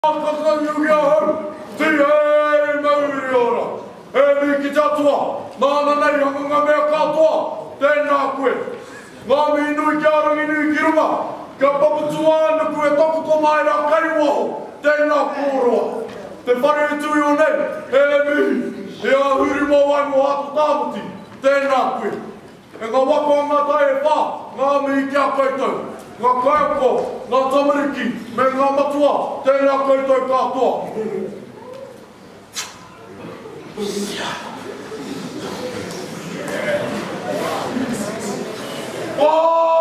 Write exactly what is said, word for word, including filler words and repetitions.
Haka yugia ti e mauri ora. E mi ki tatua. Nana nei hanga mea katoa. Tēnā koe. Ngā mi nui ki arangi nui ki runga. Ka paputua ana koe toku ko mai rā kaiwaho. Tēnā kōroa. Te whare e tui o nei. E mi. E a huri mō wai mō hato tāmuti. Tēnā koe. E ngā wako a ngā tae e whā. Ngā mi ki a koutou. Ngā kaiako, ngā tamariki, me ngā matua, tēnā koutou katoa. Oh!